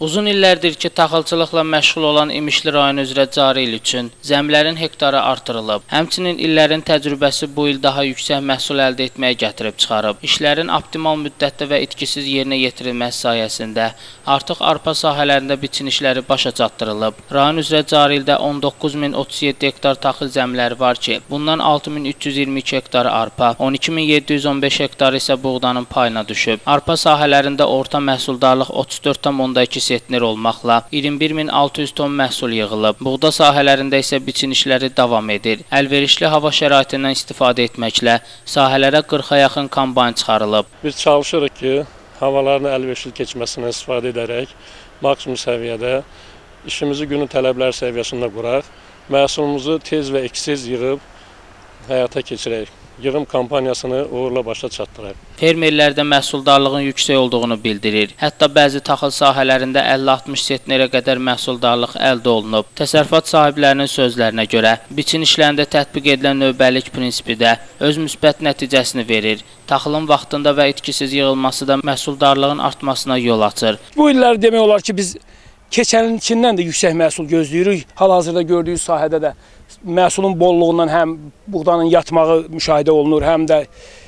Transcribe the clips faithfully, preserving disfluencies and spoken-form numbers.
Uzun illərdir ki, taxılçılıqla məşğul olan İmişli rayonu üzrə cari il üçün zəmilərin hektarı artırılıb. Həmçinin illərin təcrübəsi bu il daha yüksək məhsul əldə etməyə gətirib çıxarıb. İşlərin optimal müddətdə və itkisiz yerinə yetirilməsi sayəsində artıq arpa sahələrində biçin işləri başa çatdırılıb. Rayon üzrə cari ildə on doqquz min otuz yeddi hektar taxıl zəmiləri var ki, bundan altı min üç yüz iyirmi iki hektarı arpa, on iki min yeddi yüz on beş hektarı isə buğdanın payına düşüb. Arpa sahələrində orta məhsuldarlıq otuz dörd tam onda iki sentner olmaqla iyirmi bir min altı yüz ton məhsul yığılıb. Buğda sahələrində isə biçin işləri davam edir. Əlverişli hava şəraitindən istifadə etməklə sahələrə qırxa yaxın kombayn çıxarılıb. Biz çalışırıq ki, havaların əlverişli keçməsindən istifadə edərək maksimum səviyyədə işimizi günün tələbləri səviyyəsində quraq, məhsulumuzu tez və eksiz yığıb həyata keçirək. Yığım kampaniyasını uğurla başa çatdıraq. Fermerlərdə məhsuldarlığın yüksək olduğunu bildirir. Hətta bəzi taxıl sahələrində əlli altmış sentnerə qədər məhsuldarlıq əldə olunub. Təsərrüfat sahiblərinin sözlərinə görə, biçin işlərində tətbiq edilən növbəlik prinsipi də öz müsbət nəticəsini verir. Taxılın vaxtında və itkisiz yığılması da məhsuldarlığın artmasına yol açır. Bu illər demək olar ki, biz keçənkindən də yüksək məhsul gözləyirik. Hal-hazırda gördüyünüz sahədə də məhsulun bolluğundan həm buğdanın yatmağı müşahidə olunur, həm də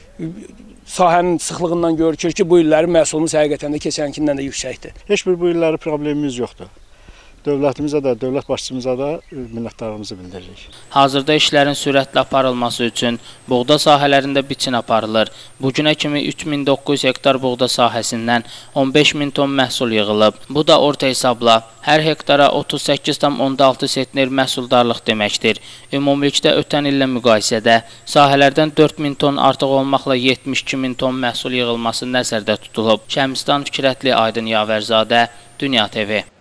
sahənin sıxlığından görülür ki, bu illərin məhsulumuz həqiqətən də keçənkindən də yüksəkdir. Heç bir bu illəri problemimiz yoxdur. Dövlətimizə də, dövlət başçımıza da minnətdarlığımızı bildiririk. Hazırda işlərin sürətlə aparılması üçün buğda sahələrində biçin aparılır. Bugünə kimi üç min doqquz yüz hektar buğda sahəsindən on beş min ton məhsul yığılıb. Bu da orta hesabla hər hektara otuz səkkiz tam onda altı sentner məhsuldarlıq deməkdir. Ümumilikdə ötən illə müqayisədə sahələrdən dörd min ton artıq olmaqla yetmiş iki min ton məhsul yığılması nəzərdə tutulub. Şəmsdan Fikrətli, Aydın Yavərzadə, Dünya T V.